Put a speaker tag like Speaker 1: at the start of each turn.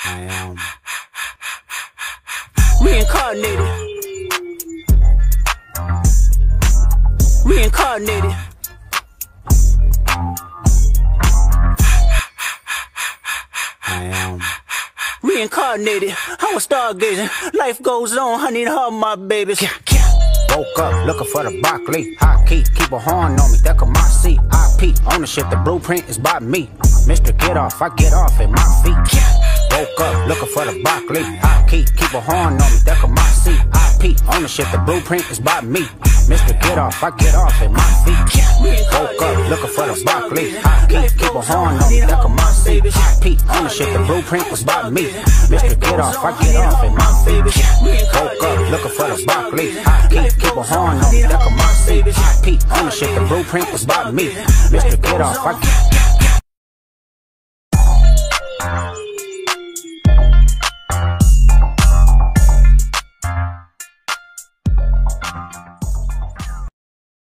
Speaker 1: I am
Speaker 2: reincarnated. Reincarnated.
Speaker 1: I am
Speaker 2: Reincarnated. I was stargazing. Life goes on. I need all my babies.
Speaker 1: woke up looking for the broccoli. High key, keep a horn on me, that on my seat. IP, ownership, the blueprint is by me. Mr. Get Off, I get off at my feet. Woke up looking for the broccoli. High key, keep a horn on me, that on my seat. IP, ownership, the blueprint is by me. Mr. Get Off, I get off at my feet. Woke up looking for the broccoli. High key, keep a horn on me, that on my seat. IP, ownership, the blueprint is by me. Mr. Get Off, I get off at my feet. Woke up looking for the broccoli. High key, keep a horn on me, that on my seat. IP, ownership, the blueprint was by me. Mr. Get Off, I get